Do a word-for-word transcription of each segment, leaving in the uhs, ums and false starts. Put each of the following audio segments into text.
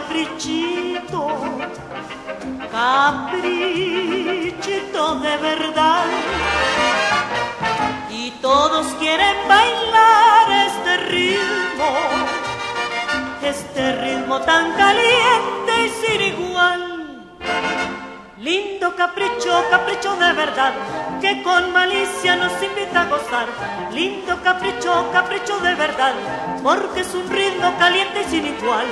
caprichito, caprichito de verdad. Y todos quieren bailar este ritmo, este ritmo tan caliente y sin igual. Lindo capricho, capricho de verdad, que con malicia nos invita a gozar. Lindo capricho, capricho de verdad, porque es un ritmo caliente y sin igual.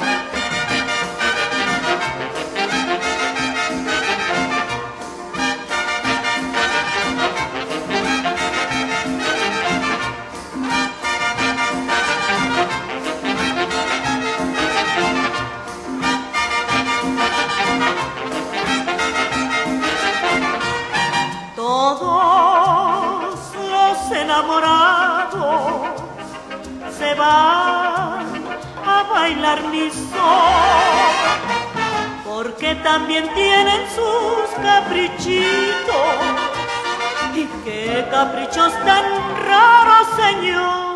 Todos los enamorados se van a bailar mi son, porque también tienen sus caprichitos. Y qué caprichos tan raros, señor.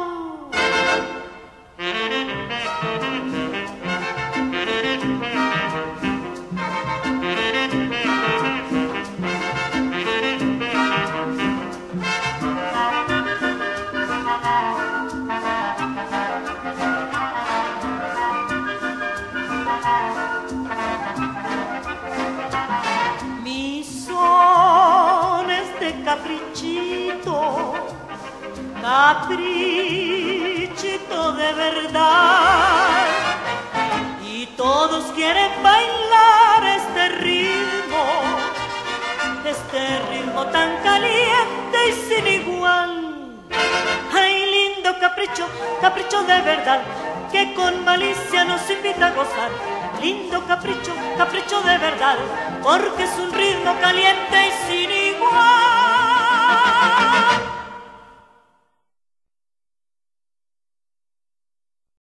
Caprichito, caprichito de verdad. Y todos quieren bailar este ritmo, este ritmo tan caliente y sin igual. Ay, lindo capricho, capricho de verdad, que con malicia nos invita a gozar. Lindo capricho, capricho de verdad, porque es un ritmo caliente y sin igual.